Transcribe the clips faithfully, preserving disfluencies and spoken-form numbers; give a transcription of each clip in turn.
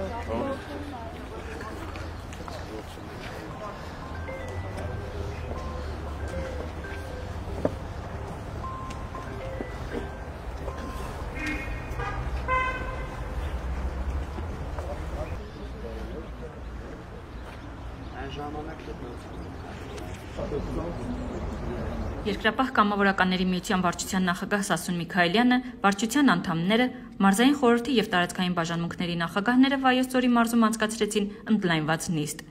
Երկրապահ կամավորականների միության վարչության նախագահ Սասուն Միքայելյանը, վարչության անդամները, մարզային խորհրդի և տարածքային բաժանմունքների նախագահները Վայոց ձորի մարզում անցկացրեցին ընդլայնված նիստ։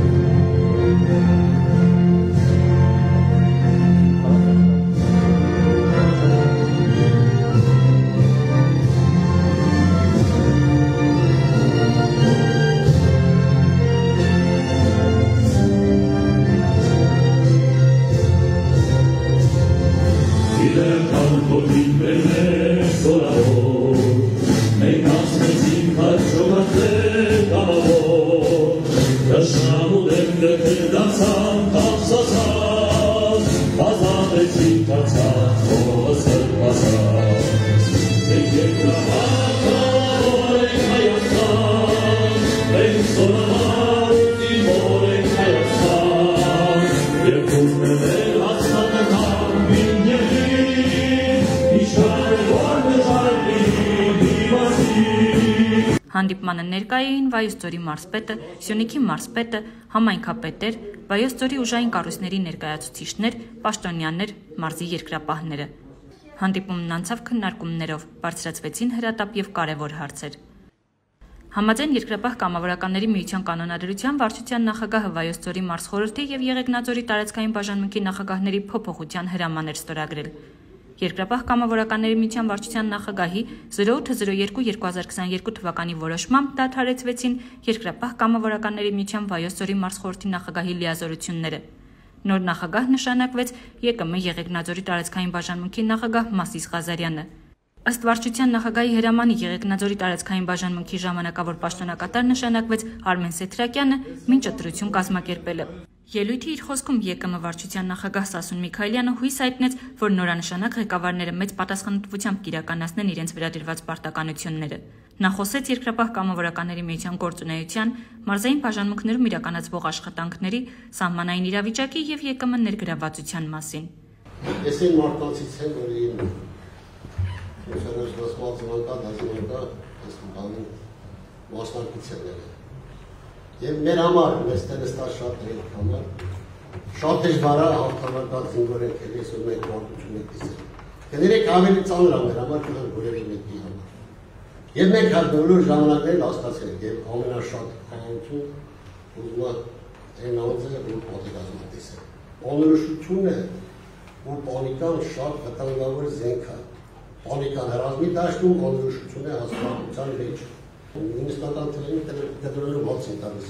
Հանդիպմանը ներկայ էին Վայոց ձորի մարզպետը, Սյունիքի մարզպետը, համայնքապետեր, Վայոց ձորի ուժային կառույցների ներկայացուցիչներ, պաշտոնյաներ, մարզի երկրապահները։ Հանդիպումն անցավ քննարկումներով, բարձրացվեցին հրատապ և կարևոր հարցեր։ Համաձայն երկրապահ կամավորականների միության կանոնադրության վարչության նախագահը Վայոց ձորի մարզխորհրդի և Եղեգնաձորի տարածքային բաժանմունքի նախագահների փոփոխության հրաման էր ստորագրել։ Երկրապահ կամավորականների միության վարչության նախագահի զրո ութ զրո երկու երկու հազար քսաներկու թվականի որոշմամբ դադարեցվեցին երկրապահ կամավորականների միության Վայոց ձորի մարզխորհրդի նախագահի լիազորությունները։ Նոր նախագահ նշանակվեց Ե Կ Մ Եղեգնաձորի տարածքային բաժանմունքի նախագահ Մասիս Ղազարյանը։ Ըստ վարչության նախագահի հրամանի Եղեգնաձորի տարածքային բաժանմունքի ժամանակավոր պաշտոնակատար նշանակվեց Արմեն Սեթրակյանը, մինչ ընտրություն կազմակերպելը։ Ելույթի իր խոսքում Ե Կ Մ վարչության նախագահ Սասուն Միքայելյանը հույս հայտնեց, որ նորանշանակ ղեկավարները մեծ պատասխանատվությամբ կիրականացնեն իրենց վրա դրված պարտականությունները։ Նա խոսեց երկրապահ կամավորականների միության գործունեության, մարզային բաժանմունքներում իրականացվող աշխատանքների, սահմանային իրավիճակի և Ե Կ Մ ներգրավվածության մասին։ Ես այն մարդկանցից եմ, որ մասնակցել Եվ մեր համար, մեզ տենստար շատ ենք համար, շատ դժվար է հաղթանակած զինվորենք էլ ես որ մենք մարդություն ենք դիսել։ Կներեք ավելի ծանր է մեր համար, կնան որևէ մեկի համար։ Եվ մենք հատնոլոր ժամանակներ հաստացել ենք և ամենաշատ խաղություն ուզում է այն անձը, որ պատերազմա դիսել։ Անորոշությունը ու պանիկան շատ վտանգավոր զենք է։ Պանիկան հրազմի դաշտում, անորոշությունը հասարակության մեջ։ Նույնստական թվերին կտրոններում հոց են տալիս։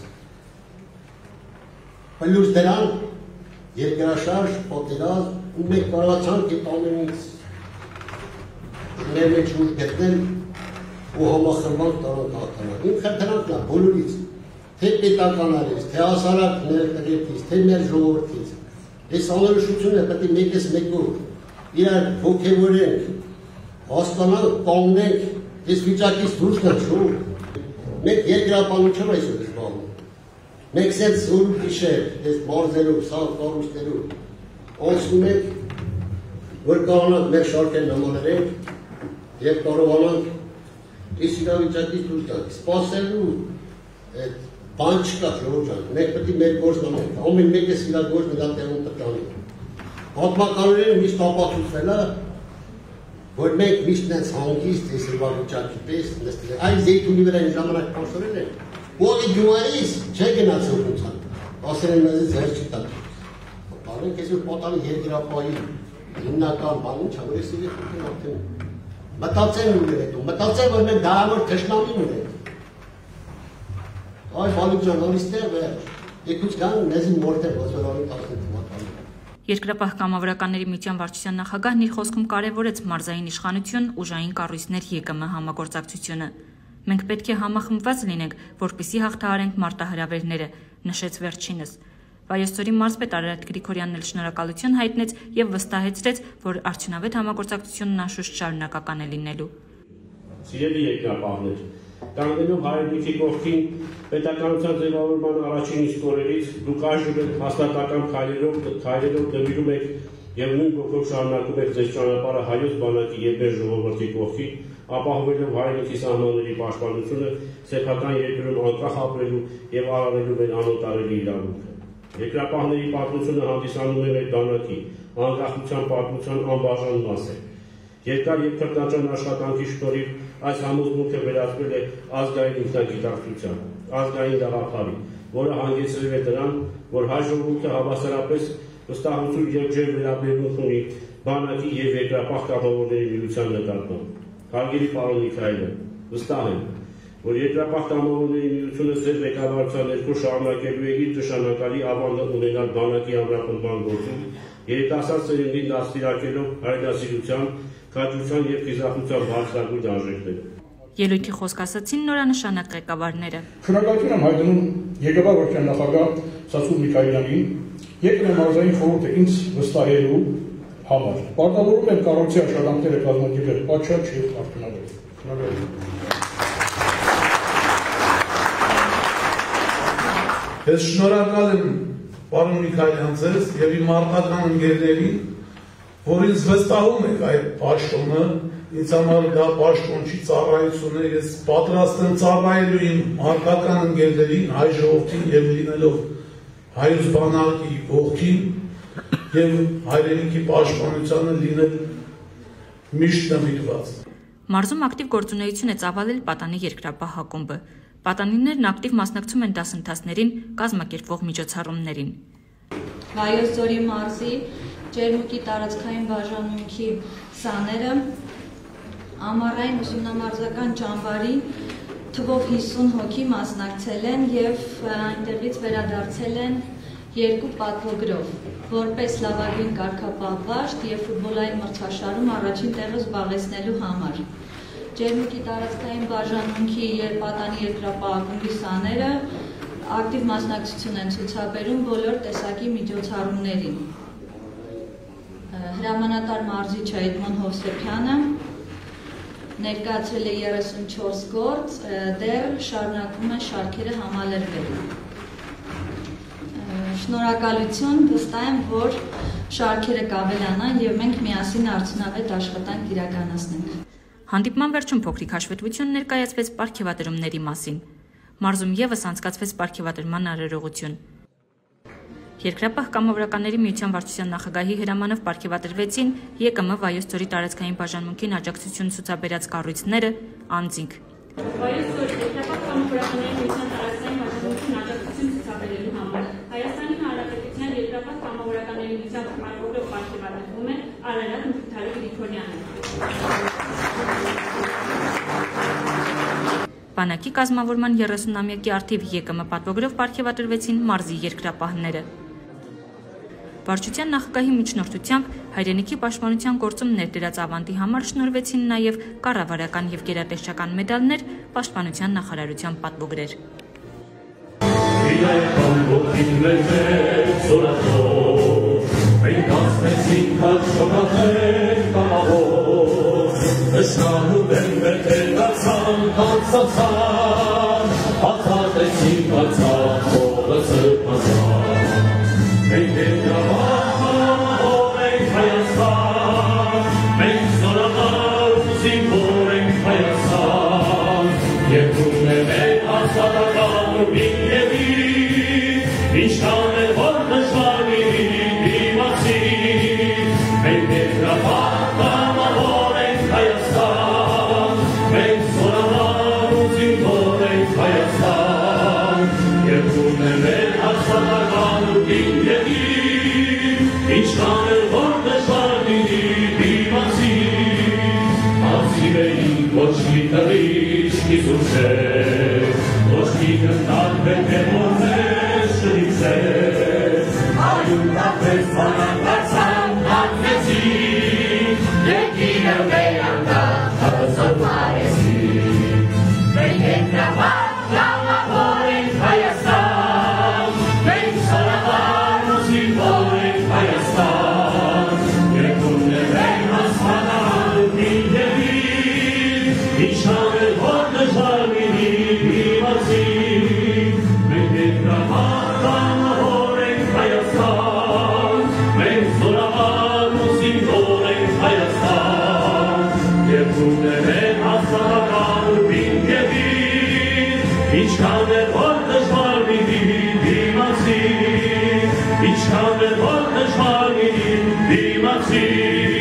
Պլյուս դրան երկրաշարժ, պատերազմ ու մենք կարողացանք այդ ամենից մեր մեջ ուժ գտնել ու համախմբանք տարանք հաղթանակ։ Իմ խնդրանքն է բոլորից, թե պետականներից, թե հասարակ ներկայացից, թե մեր ժողովրդից։ Այս անորոշությունը պետք է մեկես մեկով իրար ոգևորենք, հասկանանք, կանգնենք, այս վիճակից դուրս գանք։ Մենք երկրապահությամբ այսօր զբաղվում։ Մենք սենց զոր գիշեր, այս մարզերով, սաղ կառույցներով անցնում ենք, որ կարողանանք մեր շարքերն համալրենք և կարողանանք այս իրավիճակից դուրս գանք։ Սպասելու այդ բան չկա, ժողովուրդ ջան, մենք պետք է մեր գործն անենք, ամեն մեկս իր գործն իր տեղում պետք է անենք։ Պատմականորեն միշտ ապացուցվել է, որ մենք միշտ նենց հանգիստ այս իրավիճակի պես նստել ենք։ Այն Զեյթունի վրա այն ժամանակ պաշտորել են, ուղղակի գյուղայից չէ գնացել ուղղության, ասել են մեզից հեր չի տալ։ Բարենք այսօր պատանի երկրապահի հիմնական բան ինչ է, որ այս իրավիճակին արդեն մտածեն ուներ հետո, մտածեն, որ մենք դարավոր թշնամի ունենք։ Այ Բալիկ ջան, անիստեղ վերջ, եկուց կան մեզին մորտեր ոսորանի տասնեթ թվականի։ Երկրապահ կամավորականների միության վարչության նախագահն իր խոսքում կարևորեց մարզային իշխանություն, ուժային կառույցներ Ե Կ Մ համագործակցությունը։ Մենք պետք է համախմբված լինենք, որպեսզի հաղթահարենք մարտահրավերները, նշեց վերջինս։ Վայոց ձորի մարզպետ Արարատ Գրիգորյանն էլ շնորհակալություն հայտնեց և վստահեցրեց, որ արդյունավետ համագործակցությունն անշուշտ շարունակական է լինելու։ Սիրելի երկրապահներ, Կանգնելով հայրենիքի կողքին պետականության ձևավորման առաջին իսկ օրերից դուք այժմ հաստատակամ քայլերով քայլերով դեպիում եք եւ նույն ոգով շարունակում եք ձեր ճանապարհը հայոց բանակի եւ մեր ժողովրդի կողքին, ապահովելով հայրենիքի սահմանների պաշտպանությունը, սեփական երկրում անկախ ապրելու եւ արարելու մեր անօտարելի իրավունքը։ Երկրապահների պատմությունը հանդիսանում է մեր բանակի անկախության պատմության անբաժան մաս է։ Երկար եւ քրտնաջան աշխատանքի շնորհիվ այս համոզմունքը վերածվել է ազգային ինքնագիտակցության, ազգային գաղափարի, որը հանգեցրել է դրան, որ հայ ժողովուրդը հավասարապես վստահություն եւ ջեր վերաբերմունք ունի բանակի եւ երկրապահ կազմավորների միության նկատմամբ։ Հարգելի պարոն Միքայելյան, վստահ եմ, որ երկրապահ կազմավորների միությունը ձեր ղեկավարության ներքո շարունակելու է իր նշանակալի ավանդը ունենալ բանակի ամրապնդման գործում, երիտասարդ սերնդին դաստիարակելով հայրենասիրության, քաջության եւ խիզախության բարձրագույն արժեքները։ Ելույթի խոսք ասացին նորանշանակ ղեկավարները։ Շնորհակալություն եմ հայտնում եկեղեցի վարչության նախագահ Սասուն Միքայելյանին, Երկրամարզային խորհուրդը ինձ վստահելու համար։ Պարտավորում եմ կառույցի աշխատանքները կազմակերպել պատշաճ եւ արդյունավետ։ Շնորհակալություն։ Ես շնորհակալ եմ պարոն Միքայելյան ձեզ եւ իմ մարդական ընկերներին, որ ինձ վստահում եք այդ պաշտոնը, ինձ համար դա պաշտոն չի, ծառայություն է, ես պատրաստ եմ ծառայելու իմ մարդական ընկերներին, հայ ժողովրդին եւ լինելով հայոց բանակի կողքին եւ հայրենիքի պաշտպանությանը լինել միշտ նվիրված։ Մարզում ակտիվ գործունեություն է ծավալել Պատանի երկրապահ ակումբը։ Պատանիներն ակտիվ մասնակցում են դասընթացներին, կազմակերպվող միջոցառումներին։ Վայոց ձորի մարզի Ջերմուկի տարածքային բաժանմունքի սաները ամառային ուսումնամարզական ճամբարի թվով հիսուն հոգի մասնակցել են եւ այնտեղից վերադարձել են երկու պատվոգրով, որպես լավագույն կարգապահ եւ ֆուտբոլային մրցաշարում առաջին տեղը զբաղեցնելու համար։ Ջերմուկի տարածքային բաժանմունքի եւ Պատանի երկրապահ ակումբի սաները ակտիվ մասնակցություն են ցուցաբերում բոլոր տեսակի միջոցառումներին։ Հրամանատար մարզիչ Էդմոն Հովսեփյանը ներկայացրել է երեսունչորս գործ, դեռ շարունակվում են շարքերը համալրվել։ Շնորհակալություն, վստահ եմ, որ շարքերը կավելանան եւ մենք միասին արդյունավետ աշխատանք իրականացնենք։ Հանդիպման վերջում փոքրիկ հաշվետվություն ներկայացվեց պարգևատրումների մասին։ Մարզում եւս անցկացվեց պարգևատրման արարողություն։ Երկրապահ կամավորականների միության վարչության նախագահի հրամանով պարգևատրվեցին ԵԿՄ Վայոց ձորի տարածքային բաժանմունքին աջակցություն ցուցաբերած կառույցները, անձինք։ Վայոց ձորի երկրապահ կամավորականների միության տարածքային բաժանմունքին աջակցություն ցուցաբերելու համար Հայաստանի Հանրապետության երկրապահ կամավորականների միության պատվոգրով պարգևատրվում է Արարատ Մխիթարով Գրիգորյանը։ Բանակի կազմավորման երեսունամյակի առթիվ ԵԿՄ պատվոգրով պարգևատրվեցին մարզի երկրապահները։ Վարչության նախագահի միջնորդությամբ հայրենիքի պաշտպանության գործում ներդրած ավանդի համար շնորհվեցին նաև կառավարական եւ գերատեսչական մեդալներ, պաշտպանության նախարարության պատվոգրեր։ Each time it was the դիմացի, մենք երկրապահ կամավոր ենք Հայաստան, մենք զորավար ու զինվոր ենք Հայաստան, և ուներ են հաստատական ու պինկևիր, ինչքան է որ դժվար լինի դիմացի, ինչքան է որ դժվար լինի դիմացի,